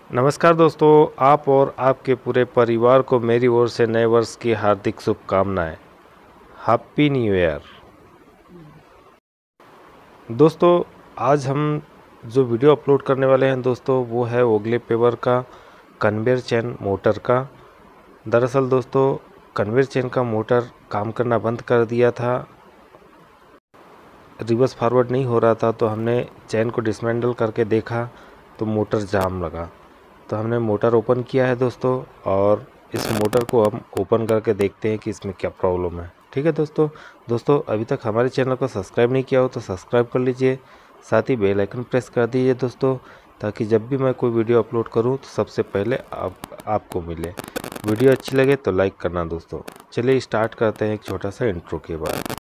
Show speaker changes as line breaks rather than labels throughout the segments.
नमस्कार दोस्तों, आप और आपके पूरे परिवार को मेरी ओर से नए वर्ष की हार्दिक शुभकामनाएं। Happy new year. दोस्तों, आज हम जो वीडियो अपलोड करने वाले हैं दोस्तों, वो है ओगले पेवर का कन्वेयर चेन मोटर का। दरअसल दोस्तों, कन्वेयर चेन का मोटर काम करना बंद कर दिया था, रिवर्स फॉरवर्ड नहीं हो रहा था। तो हमने चेन को डिसमेंटल करके देखा तो मोटर जाम लगा। तो हमने मोटर ओपन किया है दोस्तों, और इस मोटर को हम ओपन करके देखते हैं कि इसमें क्या प्रॉब्लम है। ठीक है दोस्तों, अभी तक हमारे चैनल को सब्सक्राइब नहीं किया हो तो सब्सक्राइब कर लीजिए, साथ ही बेल आइकन प्रेस कर दीजिए दोस्तों, ताकि जब भी मैं कोई वीडियो अपलोड करूं तो सबसे पहले आपको मिले। वीडियो अच्छी लगे तो लाइक करना दोस्तों। चलिए स्टार्ट करते हैं एक छोटा सा इंट्रो के बाद।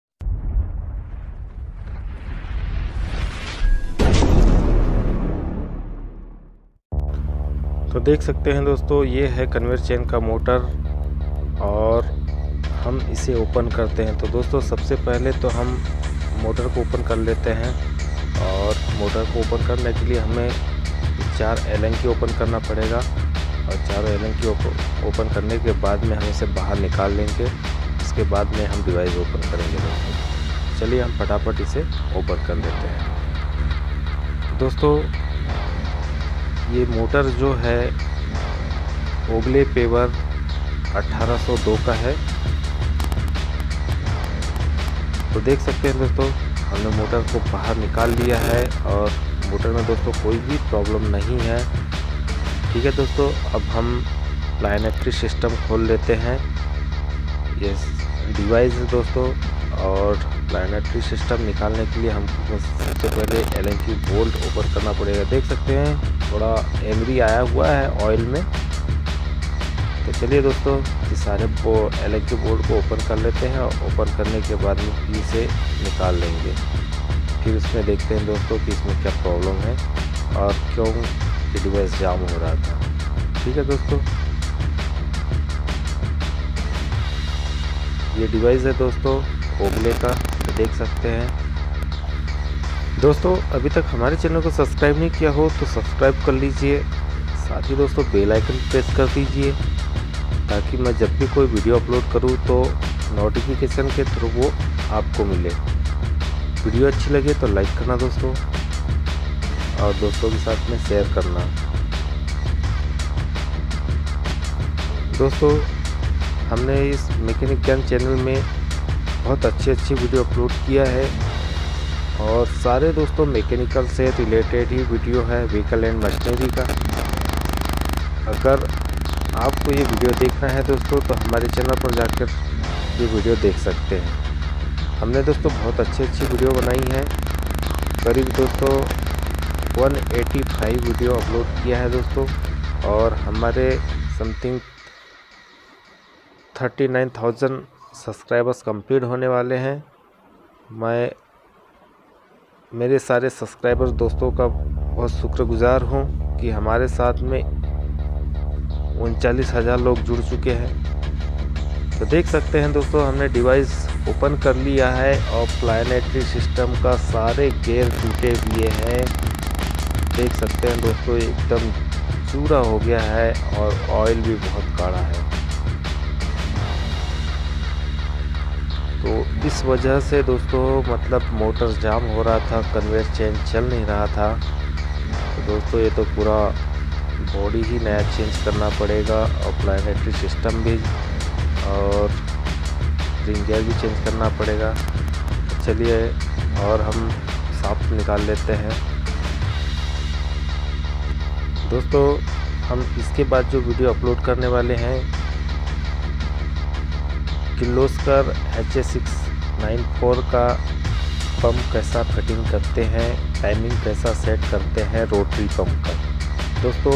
तो देख सकते हैं दोस्तों, ये है कन्वेयर चेन का मोटर और हम इसे ओपन करते हैं। तो दोस्तों, सबसे पहले तो हम मोटर को ओपन कर लेते हैं, और मोटर को ओपन करने के लिए हमें 4 एलन की ओपन करना पड़ेगा, और 4 एलन की ओपन करने के बाद में हम इसे बाहर निकाल लेंगे। इसके बाद में हम डिवाइस ओपन करेंगे दोस्तों। चलिए हम फटाफट इसे ओपन कर लेते हैं। दोस्तों, ये मोटर जो है ओगले पेवर 1802 का है। तो देख सकते हैं दोस्तों, हमने मोटर को बाहर निकाल लिया है और मोटर में दोस्तों कोई भी प्रॉब्लम नहीं है। ठीक है दोस्तों, अब हम प्लानेटरी सिस्टम खोल लेते हैं। ये डिवाइस है दोस्तों, और प्लानेटरी सिस्टम निकालने के लिए हमको सबसे पहले एलन की बोल्ट ओपन करना पड़ेगा। देख सकते हैं थोड़ा एमरी आया हुआ है ऑयल में। तो चलिए दोस्तों, इस सारे एलन की बोल्ट को ओपन कर लेते हैं, और ओपन करने के बाद में फिर इसे निकाल लेंगे। फिर इसमें देखते हैं दोस्तों कि इसमें क्या प्रॉब्लम है और क्यों ये डिवाइस जाम हो रहा था। ठीक है दोस्तों, ये डिवाइस है दोस्तों ओगले का, तो देख सकते हैं। दोस्तों, अभी तक हमारे चैनल को सब्सक्राइब नहीं किया हो तो सब्सक्राइब कर लीजिए, साथ ही दोस्तों बेल आइकन प्रेस कर दीजिए, ताकि मैं जब भी कोई वीडियो अपलोड करूं तो नोटिफिकेशन के थ्रू वो आपको मिले। वीडियो अच्छी लगे तो लाइक करना दोस्तों, और दोस्तों के साथ में शेयर करना। दोस्तों, हमने इस मैकेनिक ज्ञान चैनल में बहुत अच्छी वीडियो अपलोड किया है, और सारे दोस्तों मैकेनिकल से रिलेटेड ही वीडियो है, व्हीकल एंड मशीनरी का। अगर आपको ये वीडियो देखना है दोस्तों, तो हमारे चैनल पर जाकर ये वीडियो देख सकते हैं। हमने दोस्तों बहुत अच्छी वीडियो बनाई है, करीब दोस्तों 185 वीडियो अपलोड किया है दोस्तों, और हमारे समथिंग 39,000 सब्सक्राइबर्स कंप्लीट होने वाले हैं। मैं मेरे सारे सब्सक्राइबर दोस्तों का बहुत शुक्रगुजार हूं कि हमारे साथ में 39,000 लोग जुड़ चुके हैं। तो देख सकते हैं दोस्तों, हमने डिवाइस ओपन कर लिया है, और प्लानेटरी सिस्टम का सारे गियर टूटे हुए हैं। देख सकते हैं दोस्तों, एकदम चूरा हो गया है, और ऑयल भी बहुत गाढ़ा है। तो इस वजह से दोस्तों मतलब मोटर जाम हो रहा था, कन्वेयर चेन चल नहीं रहा था। तो दोस्तों, ये तो पूरा बॉडी ही नया चेंज करना पड़ेगा, और प्लानेटरी सिस्टम भी, और रिंग गियर भी चेंज करना पड़ेगा। चलिए, और हम साफ निकाल लेते हैं दोस्तों। हम इसके बाद जो वीडियो अपलोड करने वाले हैं, किर्लोस्कर HA694 का पंप कैसा फिटिंग करते हैं, टाइमिंग कैसा सेट करते हैं रोटरी पंप का। दोस्तों,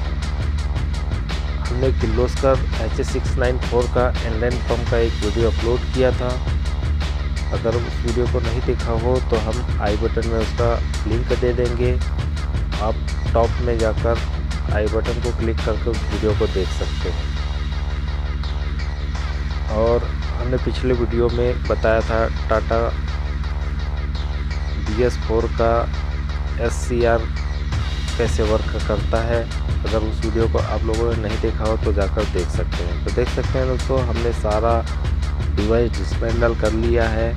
हमने किर्लोस्कर HA694 का इनलाइन पंप का एक वीडियो अपलोड किया था। अगर उस वीडियो को नहीं देखा हो तो हम आई बटन में उसका लिंक दे देंगे। आप टॉप में जाकर आई बटन को क्लिक करके उस वीडियो को देख सकते हैं। और हमने पिछले वीडियो में बताया था टाटा BS4 का SCR कैसे वर्क करता है। अगर उस वीडियो को आप लोगों ने नहीं देखा हो तो जाकर देख सकते हैं। तो देख सकते हैं दोस्तों, हमने सारा डिवाइस डिसमेंटल कर लिया है।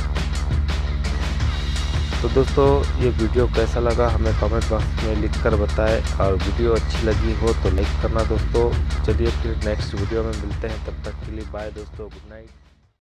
तो दोस्तों ये वीडियो कैसा लगा हमें कमेंट बॉक्स में लिख कर बताएं, और वीडियो अच्छी लगी हो तो लाइक करना दोस्तों। चलिए फिर नेक्स्ट वीडियो में मिलते हैं, तब तक के लिए बाय दोस्तों, गुड नाइट।